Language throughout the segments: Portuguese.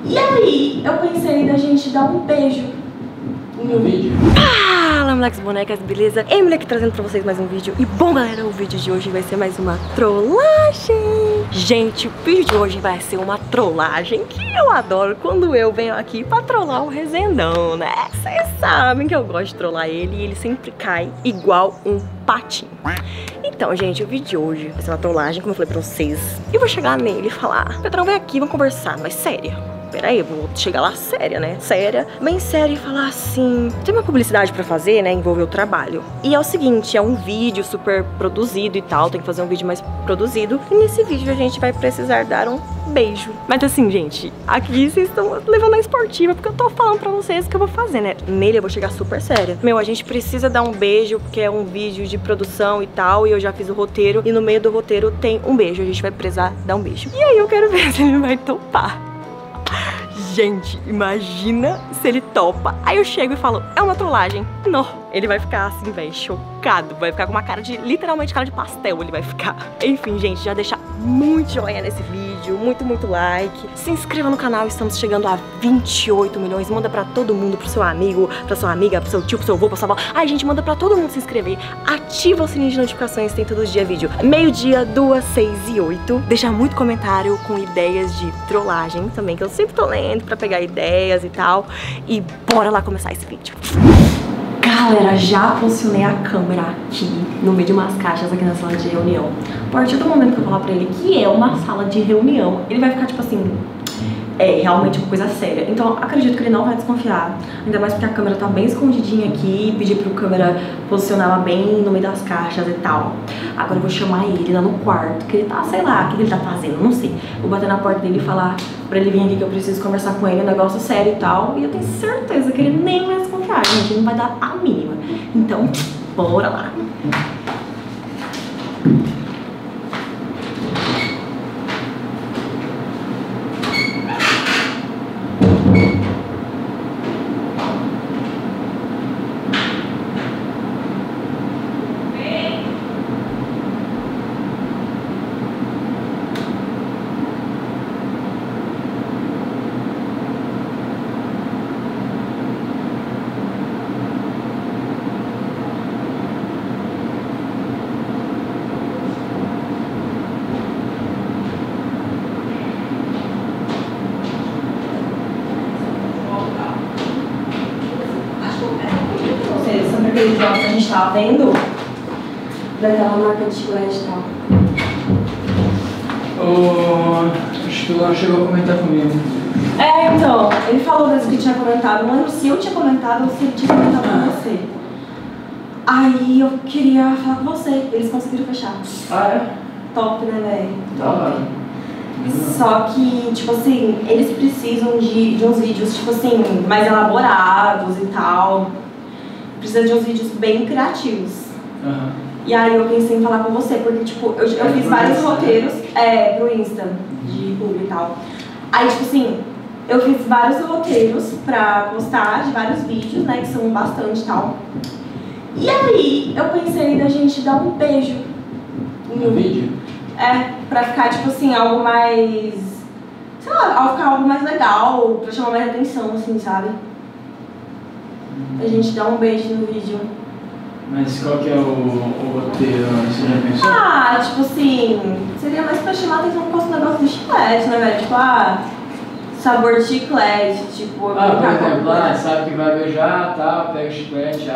E aí, eu pensei da gente dar um beijo no vídeo. Fala, moleques bonecas, beleza? Emily aqui trazendo pra vocês mais um vídeo. E bom, galera, o vídeo de hoje vai ser mais uma trollagem. Gente, o vídeo de hoje vai ser uma trollagem que eu adoro quando eu venho aqui pra trollar o Rezendão, né? Vocês sabem que eu gosto de trollar ele e ele sempre cai igual um patinho. Então, gente, o vídeo de hoje vai ser uma trollagem, como eu falei pra vocês. E vou chegar nele e falar: Pedrão, vem aqui, vamos conversar, mas séria. Peraí, eu vou chegar lá séria, né? Séria, bem séria, e falar assim: tem uma publicidade pra fazer, né? Envolver o trabalho. E é o seguinte, é um vídeo super produzido e tal, tem que fazer um vídeo mais produzido. E nesse vídeo a gente vai precisar dar um beijo. Mas assim, gente, aqui vocês estão levando a esportiva, porque eu tô falando pra vocês o que eu vou fazer, né? Nele eu vou chegar super séria. Meu, a gente precisa dar um beijo, porque é um vídeo de produção e tal, e eu já fiz o roteiro, e no meio do roteiro tem um beijo. A gente vai precisar dar um beijo. E aí eu quero ver se ele vai topar. Gente, imagina se ele topa. Aí eu chego e falo: é uma trollagem. Não, ele vai ficar assim, velho, chocado. Vai ficar com uma cara de, literalmente, cara de pastel. Ele vai ficar. Enfim, gente, já deixa muito joinha nesse vídeo, muito like. Se inscreva no canal, estamos chegando a 28 milhões. Manda pra todo mundo, pro seu amigo, pra sua amiga, pro seu tio, pro seu avô, pra sua avó. Ai, gente, manda pra todo mundo se inscrever. Ativa o sininho de notificações, tem todo dia vídeo. Meio-dia, 2, 6 e 8. Deixa muito comentário com ideias de trollagem também, que eu sempre tô lendo pra pegar ideias e tal. E bora lá começar esse vídeo. Galera, já posicionei a câmera aqui no meio de umas caixas aqui na sala de reunião. A partir do momento que eu falar pra ele que é uma sala de reunião, ele vai ficar tipo assim: é realmente uma coisa séria. Então acredito que ele não vai desconfiar. Ainda mais porque a câmera tá bem escondidinha aqui. Pedi pro câmera posicionar ela bem no meio das caixas e tal. Agora eu vou chamar ele lá no quarto, que ele tá, sei lá, o que ele tá fazendo, não sei. Vou bater na porta dele e falar pra ele vir aqui que eu preciso conversar com ele, um negócio sério e tal. E eu tenho certeza que ele nem vai desconfiar, gente. Ele não vai dar a mínima. Então, bora lá. Aquele jogo que a gente tava vendo, daquela marca de chiclete e tal. Acho que o Luan chegou a comentar comigo. É, então, ele falou desse que tinha comentado. Não lembro se eu tinha comentado ou se ele tinha comentado com você. Aí eu queria falar com você. Eles conseguiram fechar. Ah, é? Top, né, velho? Top. Só que, tipo assim, eles precisam de uns vídeos, tipo assim, mais elaborados e tal. Precisa de uns vídeos bem criativos. Uhum. E aí eu pensei em falar com você, porque tipo, eu fiz vários roteiros pro Insta, de público e tal. Aí, tipo assim, eu fiz vários roteiros pra postar de vários vídeos, né, que são bastante e tal. E aí eu pensei da gente dar um beijo no vídeo? Pra ficar, tipo assim, algo mais, sei lá, ficar algo mais legal, pra chamar mais atenção, assim, sabe? A gente dá um beijo no vídeo. Mas qual que é o roteiro? Você já pensou? Ah, tipo assim, seria mais pra chamar a atenção que fosse um negócio do chiclete, né, velho? Tipo, sabor de chiclete, tipo... Por exemplo, sabe que vai beijar, tal, pega o chiclete...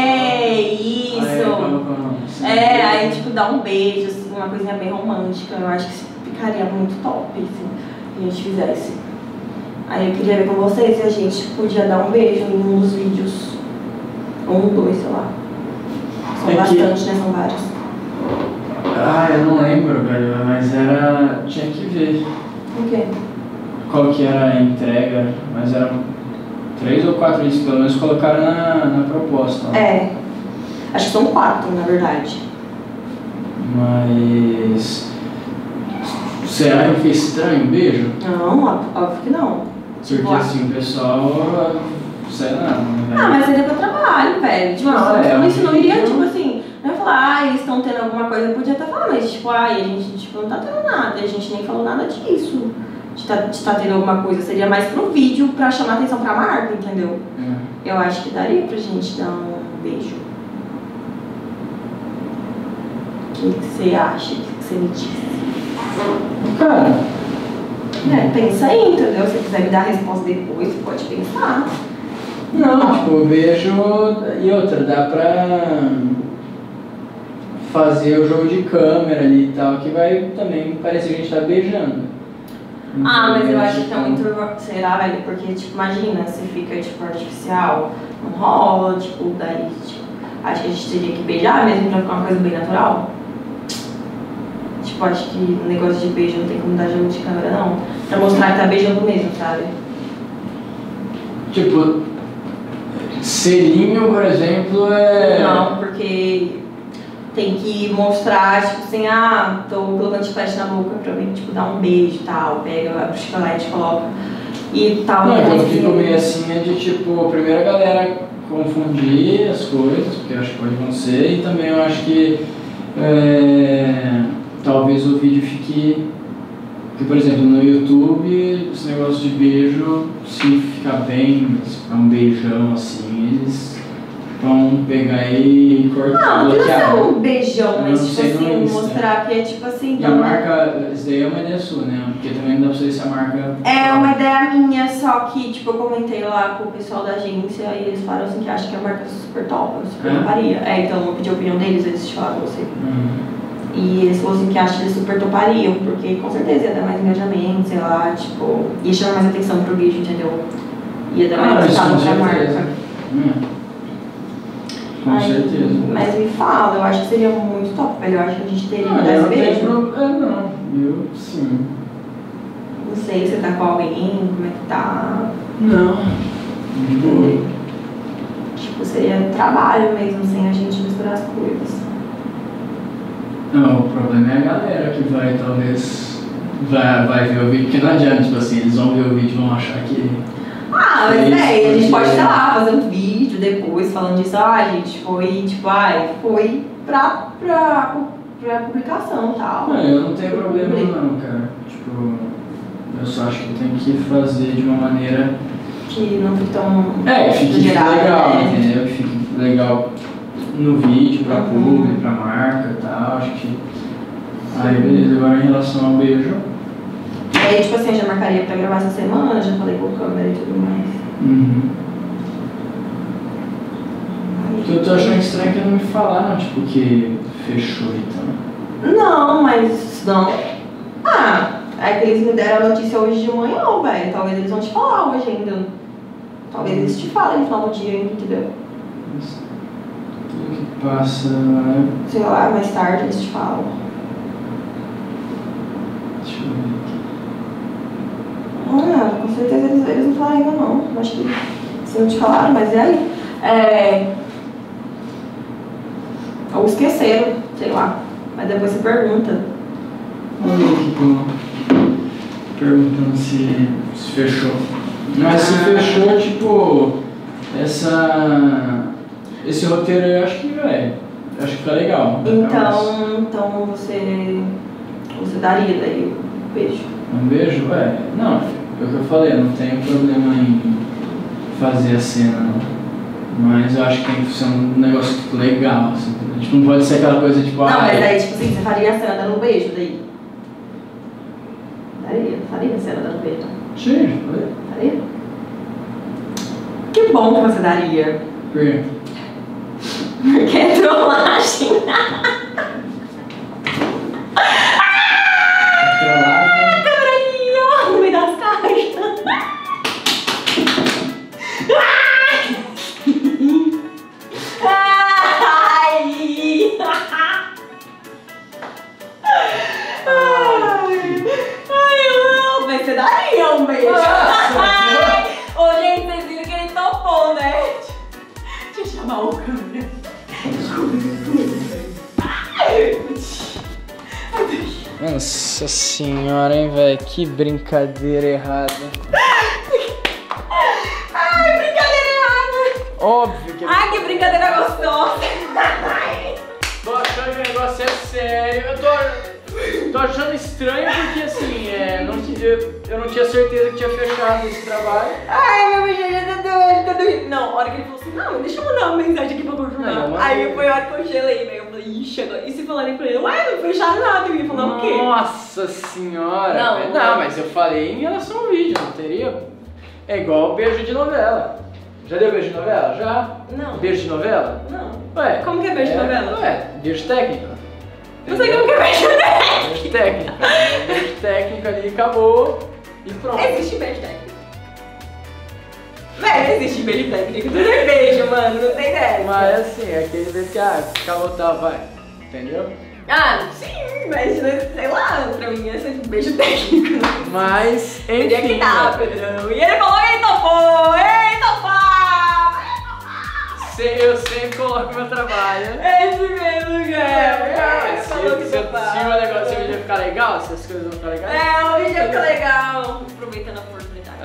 Isso! Aí tipo, dá um beijo, assim, uma coisinha bem romântica. Eu acho que ficaria muito top, assim, se a gente fizesse. Aí eu queria ver com vocês se a gente podia dar um beijo em um dos vídeos. Um, dois, sei lá. São bastante, né? São vários. Eu não lembro, velho, mas era... tinha que ver. O quê? Qual que era a entrega, mas eram 3 ou 4 vídeos, pelo menos colocaram na proposta. Acho que são 4, na verdade. Mas... será que fica estranho um beijo? Não, óbvio que não. Porque assim, o pessoal... sei lá, né? Mas seria pra trabalho, velho. Tipo, isso não iria, tipo assim... Não ia falar, eles estão tendo alguma coisa, eu podia até falar, mas tipo, a gente tipo, não tá tendo nada, a gente nem falou nada disso. de tá tendo alguma coisa, seria mais pro vídeo pra chamar atenção pra marca, entendeu? Eu acho que daria pra gente dar um beijo. O que você acha? O que você me disse? Cara, pensa aí, entendeu? Se você quiser me dar a resposta depois, você pode pensar. não, tipo, beijo e outra, dá pra fazer o jogo de câmera ali e tal, que vai também parecer que a gente tá beijando. Mas eu acho que é muito... Será, velho? Porque, tipo, imagina, se fica, tipo, artificial, não rola, tipo, daí, tipo... Acho que a gente teria que beijar mesmo pra ficar uma coisa bem natural. Tipo, acho que o negócio de beijo não tem como dar jogo de câmera, não. Pra mostrar que tá beijando mesmo, sabe? Tipo, selinho, por exemplo, é... Não, porque... Tem que mostrar, tipo assim, tô colocando chiclete na boca pra mim, tipo, dar um beijo e tal. Pega, abre o chocolate, coloca e tal. Não, então fica meio assim, é de tipo, primeiro a galera confundir as coisas, porque eu acho que pode acontecer, e também eu acho que talvez o vídeo fique... Porque, por exemplo, no YouTube, esse negócio de beijo, se ficar bem, se ficar um beijão assim, eles vão pegar e cortar, bloquear. Não, um beijão, mas tipo assim, no mostrar que é tipo assim... E a marca, isso daí é uma ideia sua, né? Porque também não dá pra saber se a marca... É uma ideia minha, só que tipo, eu comentei lá com o pessoal da agência e eles falaram assim que acham que a marca é super top, super toparia. Então eu pedi a opinião deles, eles te falaram você. E eles falaram assim que acham que eles super topariam, porque com certeza ia dar mais engajamento, sei lá, tipo... Ia chamar mais atenção pro vídeo, entendeu? Ia dar mais resultado pra marca. Com certeza. Mas me fala, eu acho que seria muito top, velho. Eu acho que a gente teria que dar esse beijo. Não, eu sim. Não sei se você tá com alguém, como é que tá. Não. De boa. Tipo, seria trabalho mesmo, sem a gente misturar as coisas. Não, o problema é a galera que vai, talvez, vai ver o vídeo, porque não adianta, tipo assim, eles vão ver o vídeo e vão achar que... Mas a gente pode, sei lá, fazer um vídeo depois falando disso, gente, foi, tipo, foi pra publicação e tal. Não, eu não tenho problema não, cara. Tipo, eu só acho que tem que fazer de uma maneira... Que não fique tão... que fique gerado, legal, né? entendeu? Que fique legal no vídeo, pra público, pra marca e tal, acho que... Aí, beleza. Agora, em relação ao beijo... Aí, tipo assim, eu já marcaria pra gravar essa semana, já falei com a câmera e tudo mais. O que eu tô achando estranho é que não me falaram, tipo, que fechou então. Não, mas não. É que eles me deram a notícia hoje de manhã, velho. Talvez eles vão te falar hoje ainda. Talvez eles te falem no final do dia ainda, entendeu? Tudo que passa... Sei lá, mais tarde eles te falam. Deixa eu ver aqui. Com certeza eles não falaram ainda não. Acho que se não te falaram, mas e aí? Ou esqueceram, sei lá. Mas depois você pergunta. Olha aqui, perguntando se fechou. Mas se fechou, tipo, esse roteiro eu acho que, acho que fica legal. Então você daria daí um beijo? Um beijo? Não, é o que eu falei, eu não tenho problema em fazer a cena, não. Mas eu acho que tem que ser um negócio legal, assim. Tipo, não pode ser aquela coisa tipo... Não, mas aí, tipo assim, você faria a cena dando um beijo daí? Faria a cena dando um beijo? Sim, faria. Que bom que você daria. Por quê? Porque é trollagem. Trollagem? Caralho, no meio das caixas. Mas você daria um beijo. Ô, gente, vocês viram que ele topou, né? Deixa eu chamar o câmera. Nossa senhora, hein, velho? Que brincadeira errada. Ai, brincadeira errada. Óbvio que... Ai, que brincadeira gostosa. Tô achando que o negócio é sério. Eu tô achando estranho porque, assim, não que... eu não tinha certeza que tinha fechado esse trabalho. Ai, meu beijo já tá doido. Não, a hora que ele falou assim, não, deixa eu mandar uma mensagem aqui pra confirmar. Aí foi a hora que eu gelei, velho. Eu falei, ixi, agora. E se falarem pra ele, ué, não fecharam nada, eu ia falar o quê? Nossa senhora! Não, mas eu falei em relação ao vídeo, não teria? É igual beijo de novela. Já deu beijo de novela? Já? Não. Beijo de novela? Não. Ué. Como que é beijo de novela? Ué, beijo técnico. Não sei como que é beijo técnico. Beijo técnico. Beijo técnico ali, acabou e pronto. Existe beijo técnico. Velho, existe beijo técnico. Tudo é beijo, mano, não tem ideia. Mas assim, é aquele beijo que, acabou, tá, vai. Entendeu? Ah, sim, mas sei lá, pra mim é sempre beijo técnico. Mas, enfim. Teria que dar, Pedrão. E ele falou, ei, topou! Ei, topar! Eu sempre coloco meu trabalho. Em primeiro lugar. Se o negócio do vídeo ficar legal, se as coisas vão ficar legais. É, o vídeo fica legal. Aproveitando a oportunidade.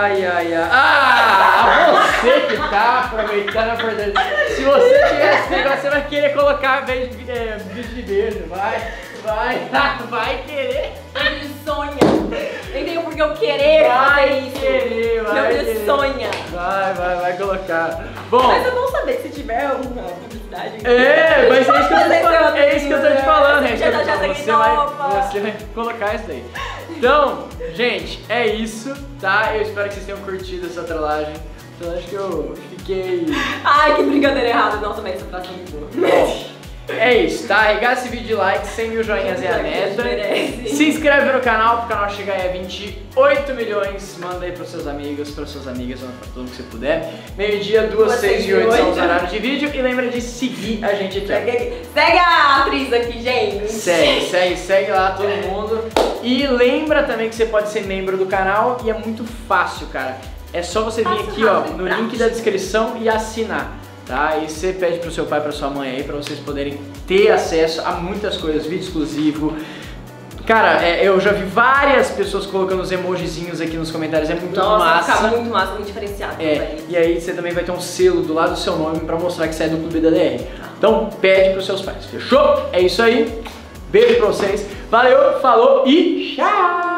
Você que tá aproveitando a oportunidade. Se você tiver esse negócio, você vai querer colocar vídeo de beijo. Vai querer. Ele sonha. Entendeu? Porque eu querer fazer isso. Meu sonha. Vai colocar. Bom. Mas é bom saber se tiver alguma publicidade. Mas é isso que eu tô te falando. Você vai colocar isso daí. Então, gente, é isso, tá? Eu espero que vocês tenham curtido essa trollagem. Então acho que eu fiquei... Ai, que brincadeira errada. Nossa, mas essa frase é muito boa. É isso, tá? Arregaça esse vídeo de like, 100 mil joinhas é a meta. Se inscreve no canal pro canal chegar a 28 milhões. Manda aí pros seus amigos, pras suas amigas, manda pra todo mundo que você puder. Meio-dia, 2, 6 e 8 são os horários de vídeo. E lembra de seguir a gente aqui. Segue a atriz aqui, gente. Segue lá todo mundo. E lembra também que você pode ser membro do canal e é muito fácil, cara. É só você vir aqui, ó, no link da descrição e assinar. Tá? E você pede pro seu pai, pra sua mãe aí, pra vocês poderem ter acesso a muitas coisas, vídeo exclusivo. Cara, eu já vi várias pessoas colocando os emojizinhos aqui nos comentários, é muito massa. Ficava muito massa, muito diferenciado. E aí você também vai ter um selo do lado do seu nome pra mostrar que você é do Clube da DR. Então pede pros seus pais, fechou? É isso aí, beijo pra vocês, valeu, falou e tchau!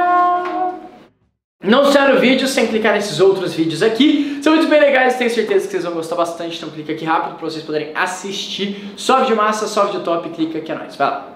Não sai no vídeo sem clicar nesses outros vídeos aqui. São muito bem legais, tenho certeza que vocês vão gostar bastante. Então clica aqui rápido para vocês poderem assistir. Só vídeo massa, só vídeo top, clica que é nóis. Vai lá.